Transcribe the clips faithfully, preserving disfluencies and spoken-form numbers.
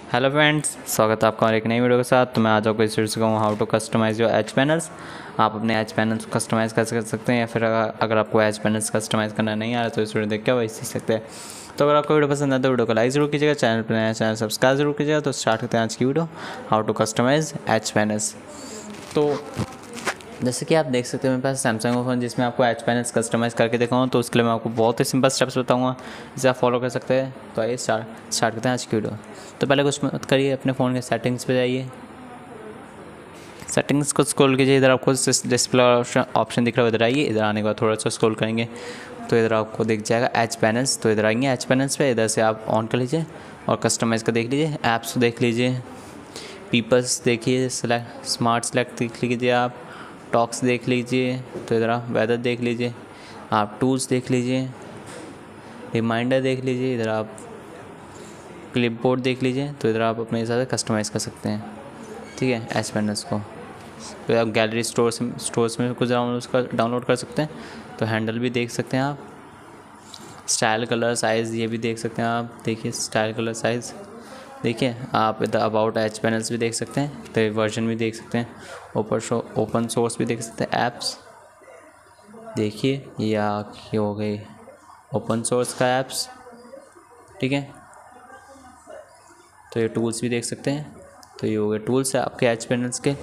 Hello friends, स्वागत है आपका और एक नई वीडियो के साथ। तो मैं आज आपको इस वीडियो से कहूँ how to customize your H panels. आप अपने एच पैनल्स को कस्टमाइज़ कैसे कर सकते हैं, या फिर अगर आपको एच पैनल्स कस्टमाइज़ करना नहीं आ रहा तो इस वीडियो देख के वही सीख सकते हैं। तो अगर आपको वीडियो पसंद आए तो वीडियो को लाइक जरूर कीजिएगा, चैनल पर नया चैनल सब्सक्राइब जरूर कीजिएगा। तो स्टार्ट करते हैं आज की video, how to customize H panels. तो जैसे कि आप देख सकते हैं मेरे पास सैमसंग का फ़ोन जिसमें आपको एच पैनल्स कस्टमाइज़ करके दिखाऊँ, तो उसके लिए मैं आपको बहुत ही सिंपल स्टेप्स बताऊंगा जिसे आप फॉलो कर सकते हैं। तो आइए स्टार्ट स्टार्ट करते हैं आज की वीडियो। तो पहले कुछ मत करिए, अपने फ़ोन के सेटिंग्स पे जाइए। सेटिंग्स को स्क्रॉल कीजिए, इधर आपको डिस्प्ले ऑप्शन दिख रहा है, इधर आइए। इधर आने के बाद थोड़ा सा स्क्रॉल करेंगे तो इधर आपको दिख जाएगा एच पैनल्स। तो इधर आएंगे एच पैनल्स पे, इधर से आप ऑन कर लीजिए और कस्टमाइज़ का देख लीजिए। ऐप्स देख लीजिए, पीपल्स देखिए, सेलेक्ट स्मार्ट सेलेक्ट देख लीजिए, आप टॉक्स देख लीजिए। तो इधर आप वेदर देख लीजिए, आप टूल्स देख लीजिए, रिमाइंडर देख लीजिए, इधर आप क्लिपबोर्ड देख लीजिए। तो इधर आप अपने हिसाब से कस्टमाइज़ कर सकते हैं, ठीक है, एच पैनल्स को। तो आप गैलरी स्टोर से स्टोर्स में कुछ उसका डाउनलोड कर सकते हैं। तो हैंडल भी देख सकते हैं आप, स्टाइल कलर साइज़ ये भी देख सकते हैं आप। देखिए स्टाइल कलर साइज़ देखिए आप। इधर अबाउट एच पैनल्स भी देख सकते हैं, तो वर्जन भी देख सकते हैं। ओपन शो ओपन सोर्स भी देख सकते हैं, ऐप्स देखिए, या ये हो गई ओपन सोर्स का ऐप्स, ठीक है। तो ये टूल्स भी देख सकते हैं। तो ये हो गए टूल्स है आपके एच पैनल्स के।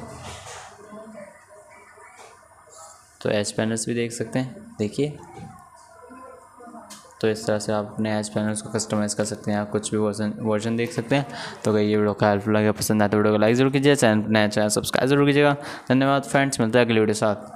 तो एच पैनल्स भी देख सकते हैं, देखिए। तो इस तरह से आप अपने एच पैनल्स को कस्टमाइज़ कर सकते हैं, आप कुछ भी वर्जन वर्जन देख सकते हैं। तो अगर ये वीडियो का हेल्पफुल लगे, पसंद आए तो वीडियो को लाइक जरूर कीजिए, चैनल नया चैनल सब्सक्राइब जरूर कीजिएगा। धन्यवाद फ्रेंड्स, मिलते हैं अगली वीडियो के साथ।